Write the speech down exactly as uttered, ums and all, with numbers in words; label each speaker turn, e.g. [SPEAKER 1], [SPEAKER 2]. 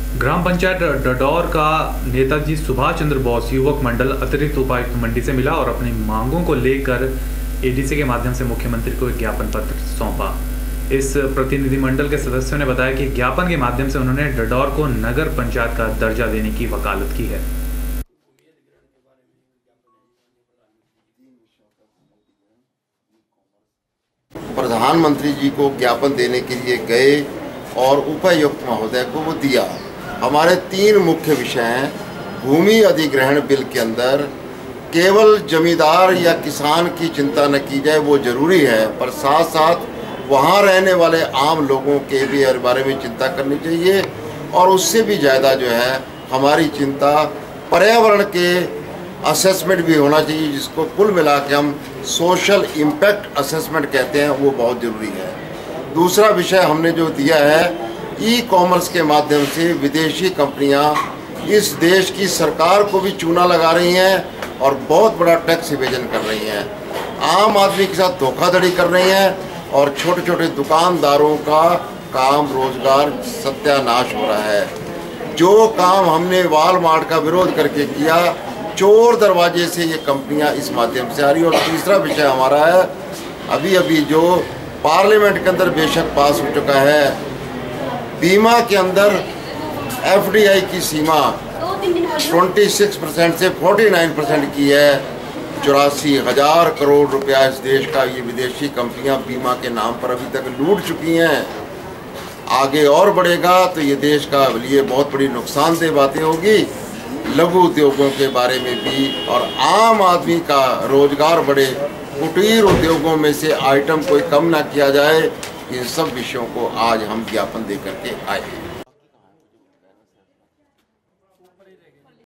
[SPEAKER 1] ग्राम पंचायत डडौर का नेताजी सुभाष चंद्र बोस युवक मंडल अतिरिक्त उपायुक्त मंडी से मिला और अपनी मांगों को लेकर एडीसी के माध्यम से मुख्यमंत्री को एक ज्ञापन पत्र सौंपा। इस प्रतिनिधिमंडल के सदस्यों ने बताया कि ज्ञापन के माध्यम से उन्होंने डडौर को नगर पंचायत का दर्जा देने की वकालत की है।
[SPEAKER 2] प्रधानमंत्री जी को ज्ञापन देने के लिए गए और उपायुक्त महोदय को वो दिया। हमारे तीन मुख्य विषय हैं। भूमि अधिग्रहण बिल के अंदर केवल जमींदार या किसान की चिंता न की जाए, वो जरूरी है, पर साथ साथ वहाँ रहने वाले आम लोगों के भी बारे में चिंता करनी चाहिए। और उससे भी ज़्यादा जो है हमारी चिंता पर्यावरण के असेसमेंट भी होना चाहिए, जिसको कुल मिला के हम सोशल इम्पैक्ट असेसमेंट कहते हैं, वो बहुत ज़रूरी है। दूसरा विषय हमने जो दिया है, ई कॉमर्स के माध्यम से विदेशी कंपनियां इस देश की सरकार को भी चूना लगा रही हैं और बहुत बड़ा टैक्स इवेजन कर रही हैं, आम आदमी के साथ धोखाधड़ी कर रही हैं और छोटे छोटे दुकानदारों का काम रोजगार सत्यानाश हो रहा है। जो काम हमने वॉलमार्ट का विरोध करके किया, चोर दरवाजे से ये कंपनियां इस माध्यम से आ रही। और तीसरा विषय हमारा है, अभी अभी जो पार्लियामेंट के अंदर बेशक पास हो चुका है, बीमा के अंदर एफडीआई की सीमा छब्बीस परसेंट से उनचास परसेंट की है। चौरासी हजार करोड़ रुपया इस देश का ये विदेशी कंपनियां बीमा के नाम पर अभी तक लूट चुकी हैं। आगे और बढ़ेगा तो ये देश का लिए बहुत बड़ी नुकसानदेह बातें होगी। लघु उद्योगों के बारे में भी और आम आदमी का रोजगार बढ़े, कुटीर उद्योगों में से आइटम कोई कम ना किया जाए। इन सब विषयों को आज हम ज्ञापन दे करके आए हैं।